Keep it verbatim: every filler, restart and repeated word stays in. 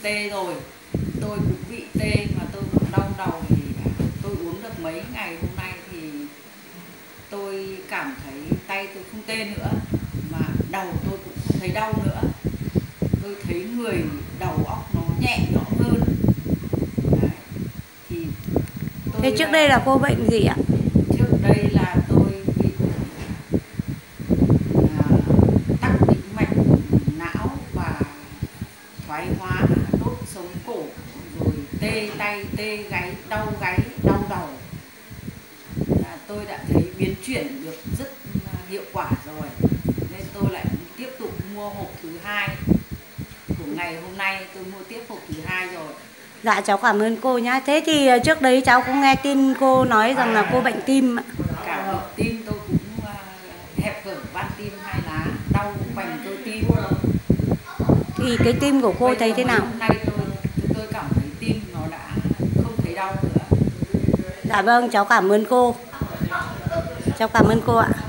tê rồi, tôi cũng bị tê mà tôi cũng đau đầu, thì tôi uống được mấy ngày hôm nay thì tôi cảm thấy tay tôi không tê nữa, mà đầu tôi cũng không thấy đau nữa. Tôi thấy người đầu óc nó nhẹ nhõm hơn. Đấy. Thì tôi Thế trước đây là cô bệnh gì ạ? Trước đây là tôi bị à, tắc tĩnh mạch não và thoái hóa đốt sống cổ, rồi tê tay, tê gáy, đau gáy, đau đầu. À, tôi đã thấy biến chuyển được rất hiệu quả rồi, nên tôi lại tiếp tục mua hộp thứ hai. Của ngày hôm nay tôi mua tiếp hộp thứ hai rồi. Dạ cháu cảm ơn cô nhá. Thế thì trước đấy cháu cũng nghe tin cô nói rằng là cô bệnh tim ạ. Cả bệnh tim tôi cũng uh, hẹp hở van tim hai lá, đau quanh cơ tim. Thì cái tim của cô Bây thấy thế nào? hôm nay tôi tôi cảm thấy tim nó đã không thấy đau nữa. Dạ vâng, cháu cảm ơn cô. Cháu cảm ơn cô ạ.